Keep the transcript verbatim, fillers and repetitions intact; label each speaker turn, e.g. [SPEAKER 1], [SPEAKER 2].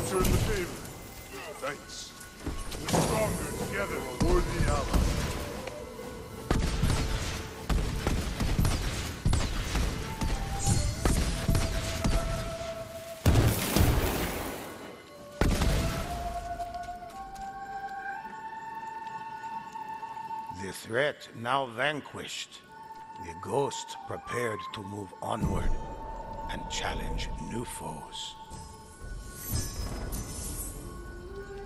[SPEAKER 1] closer in the favor. Thanks. We're stronger together, a worthy ally.
[SPEAKER 2] The threat now vanquished. The ghost prepared to move onward and challenge new foes.